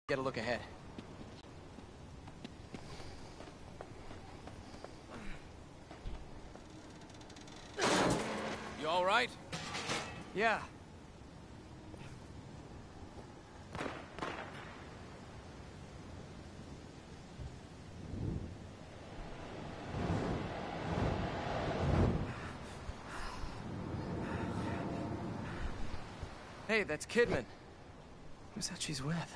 Get a look ahead. You all right? Yeah. Hey, that's Kidman. Who's that she's with?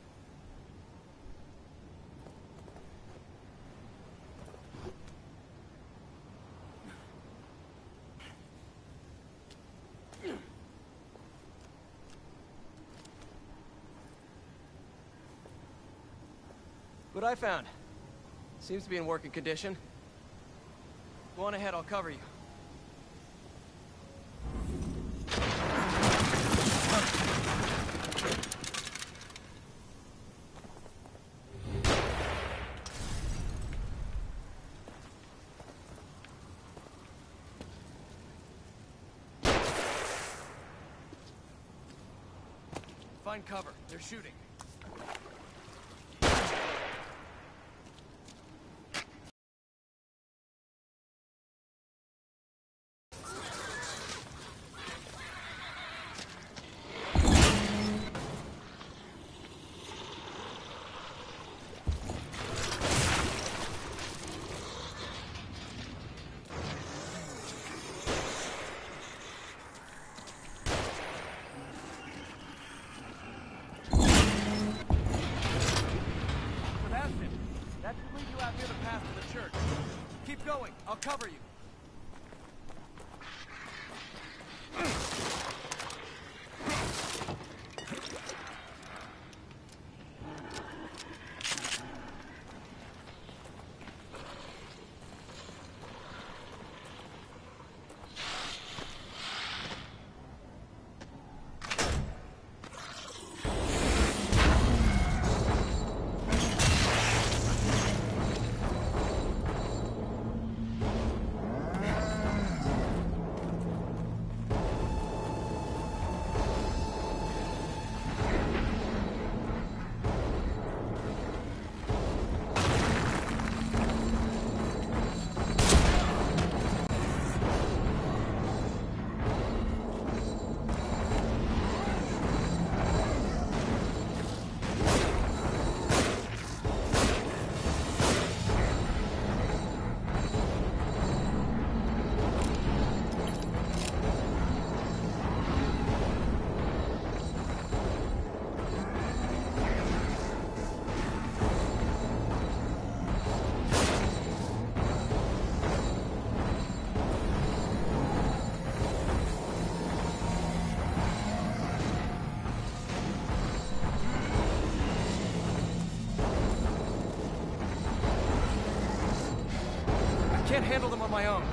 What I found. Seems to be in working condition. Go on ahead, I'll cover you. Find cover. They're shooting. That should lead you out near the path to the church. Keep going. I'll cover you. I can't handle them on my own.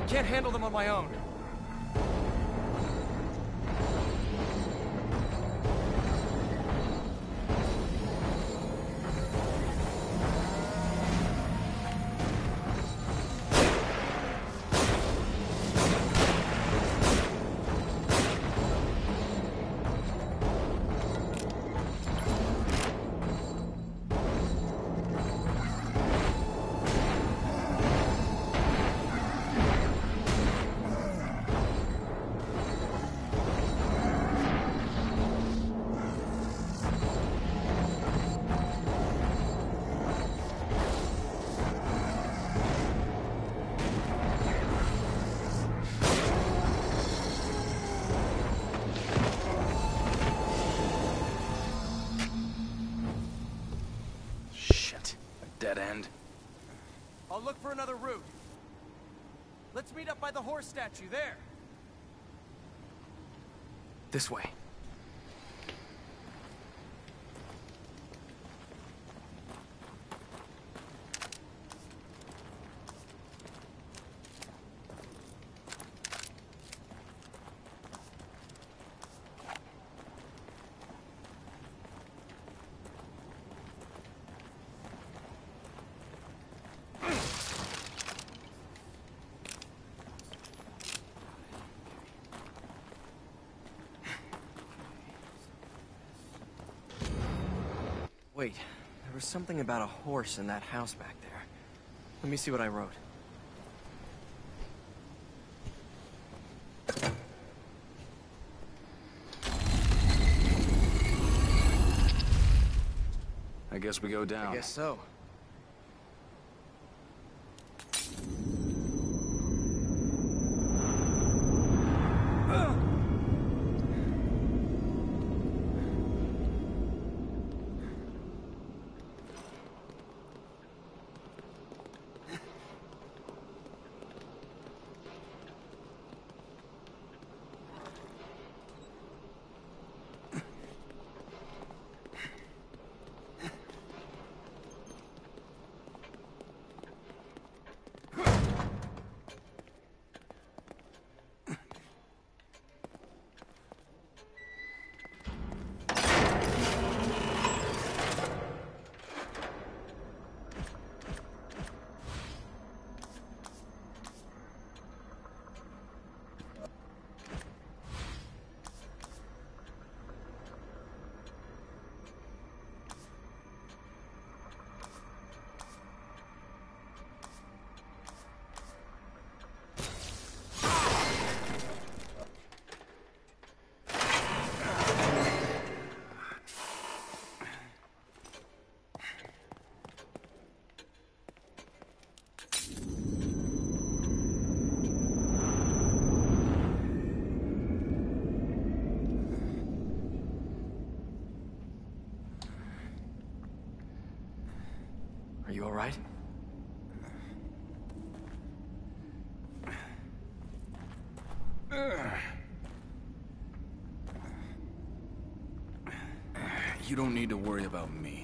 can't handle them on my own. Dead end. I'll look for another route. Let's meet up by the horse statue there. This way. Wait, there was something about a horse in that house back there. Let me see what I wrote. I guess we go down. I guess so. Are you all right? You don't need to worry about me.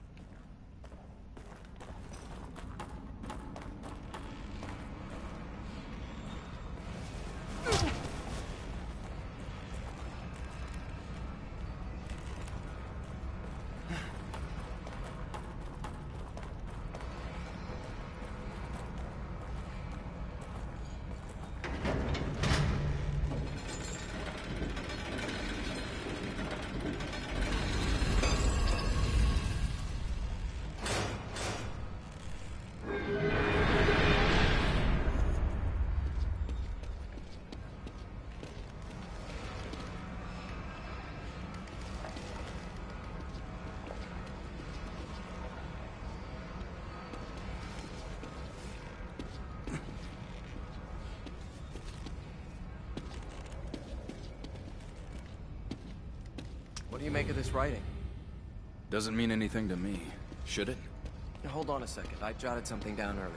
What do you make of this writing? Doesn't mean anything to me. Should it? Now, hold on a second. I jotted something down earlier.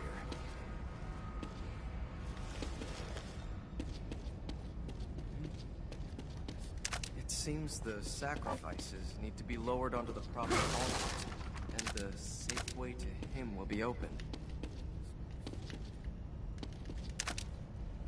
It seems the sacrifices need to be lowered onto the proper altar, and the safe way to him will be open.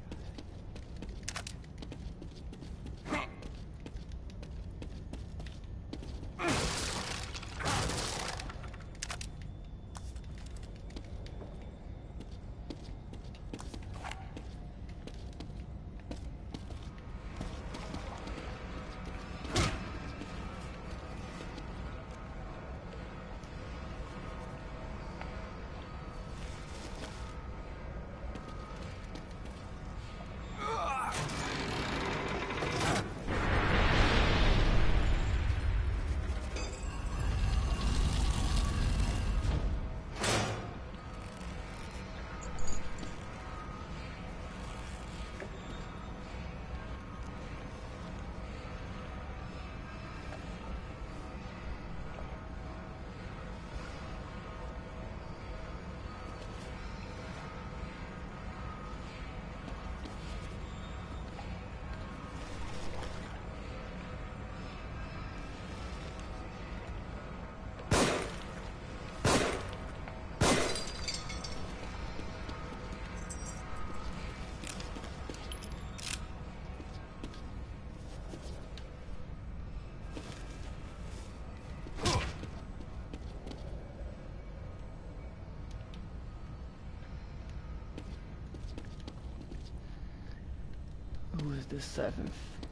was the 7th?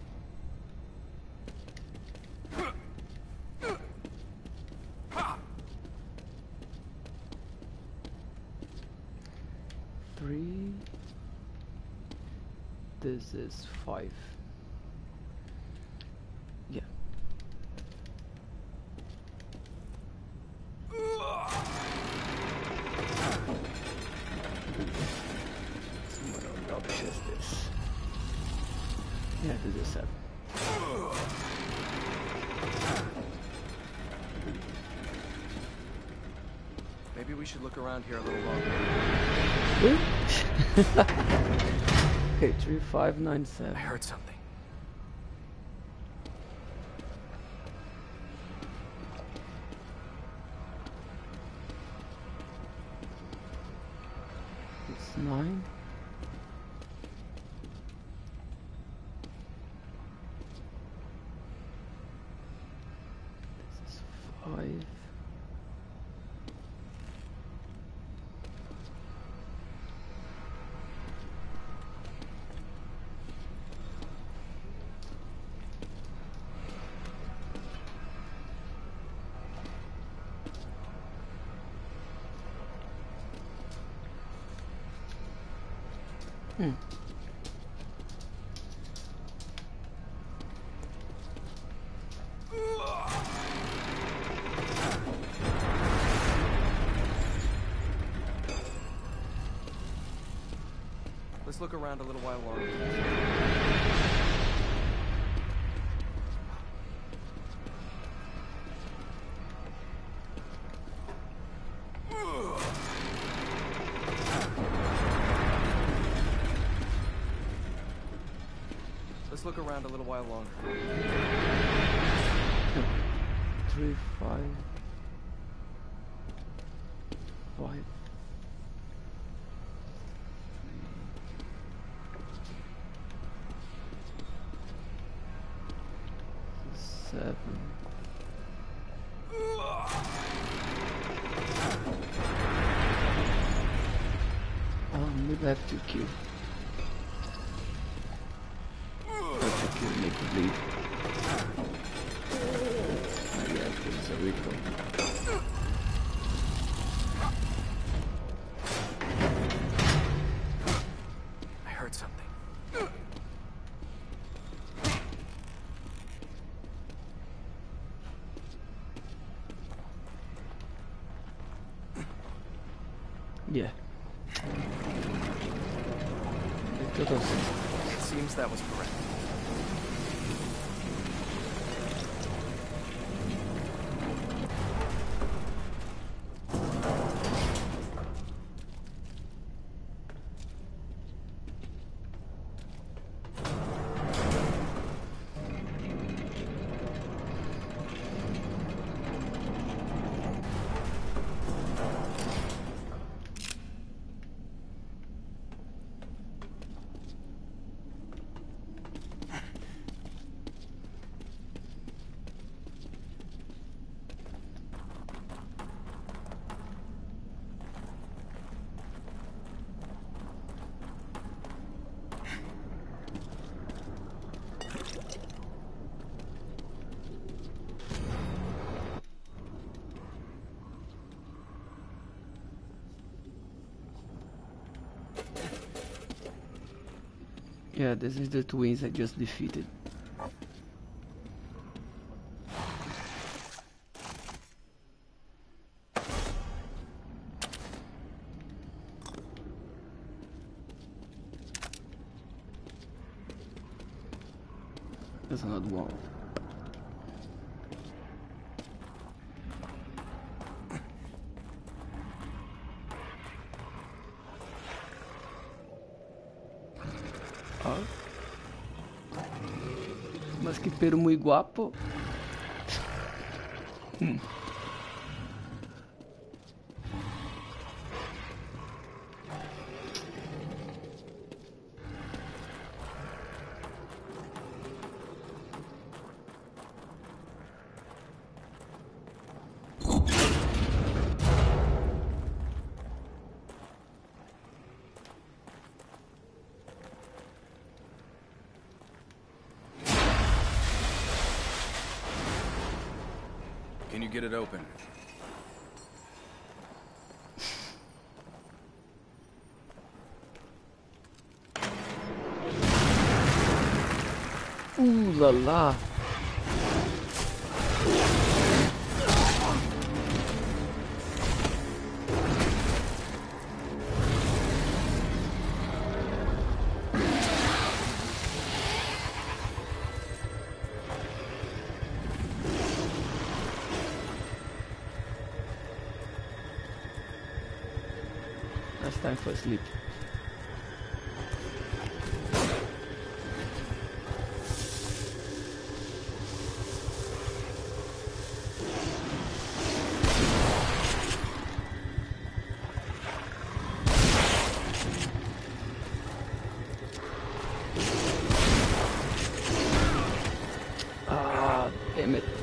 Three. This is 5. Yeah. What rubbish is this? Yeah, this is 7. Maybe we should look around here a little longer. Okay, 3597. I heard something. It's 9. This is 5. Let's look around a little while longer. Let's look around a little while longer. 3, 5, 5. 7. Maybe I have to kill. Have to kill, make it bleed. Yeah, it's a ritual. I heard something. Yeah. It seems that was correct. Yeah, this is the twins I just defeated. There's another wall. Mas que pero muy guapo. get it open. Ooh la la. It's time for sleep. Ah, damn it.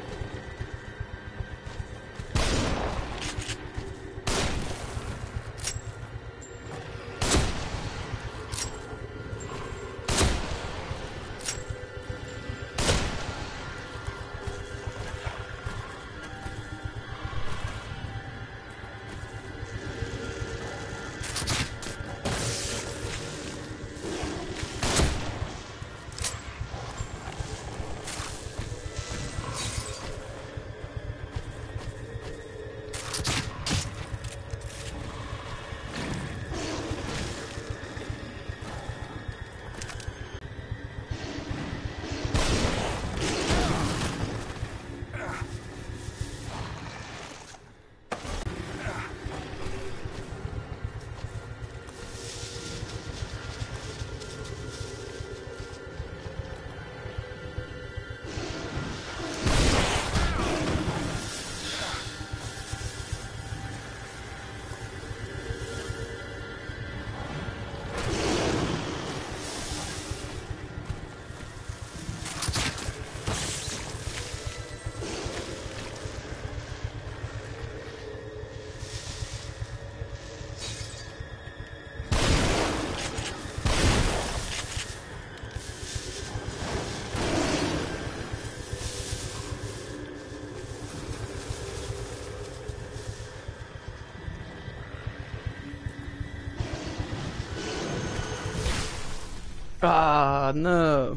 Ah, no.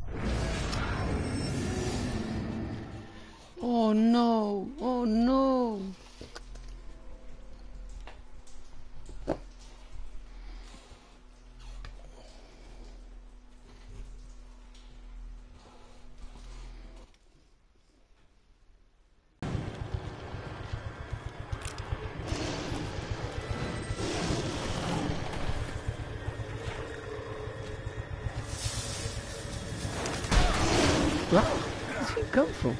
Oh no. Oh no. Wow, where does he come from?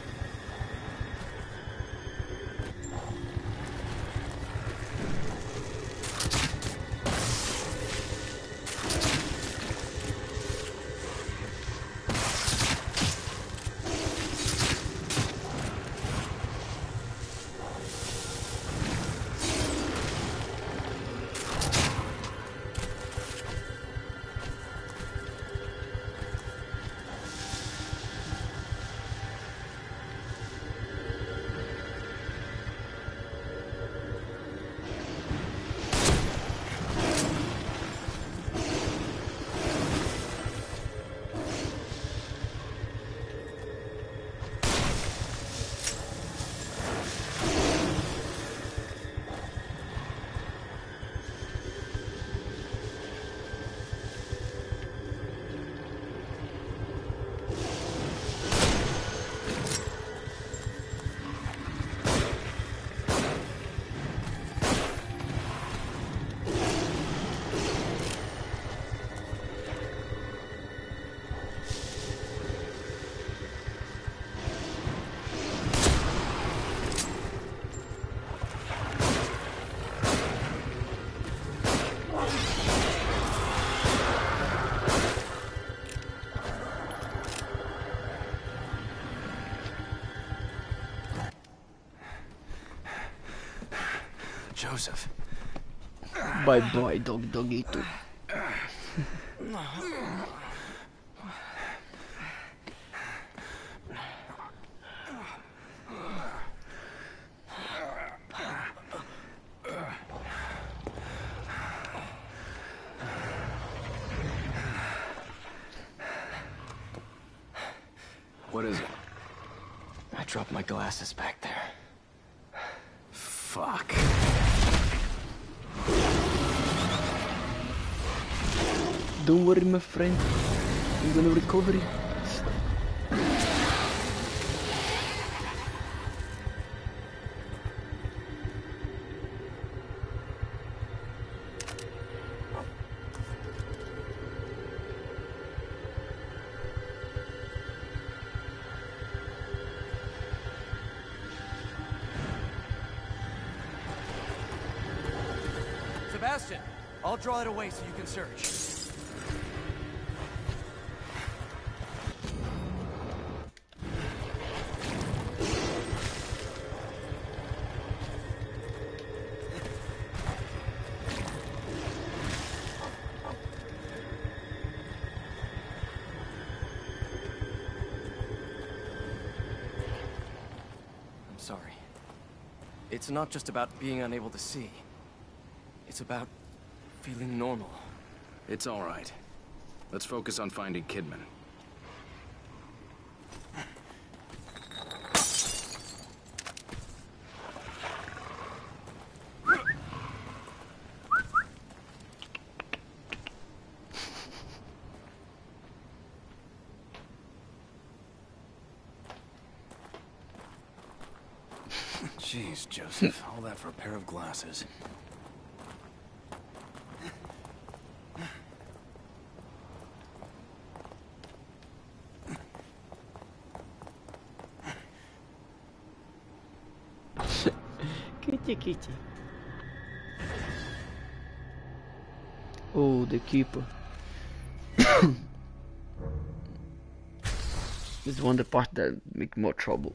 Joseph. Bye bye, dogito. What is it? I dropped my glasses back there. Fuck. Don't worry, my friend. I'm gonna recover it. Sebastian, I'll draw it away so you can search. I'm sorry. It's not just about being unable to see. It's about feeling normal. It's all right. Let's focus on finding Kidman. Jeez, Joseph. All that for a pair of glasses. Kitty. Oh, the keeper. This is one of the parts that make more trouble.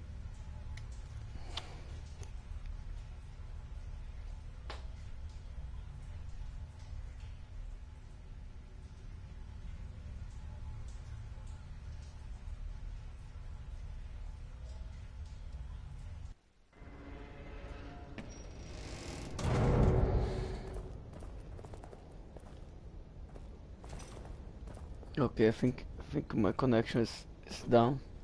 Okay, I think my connection is down.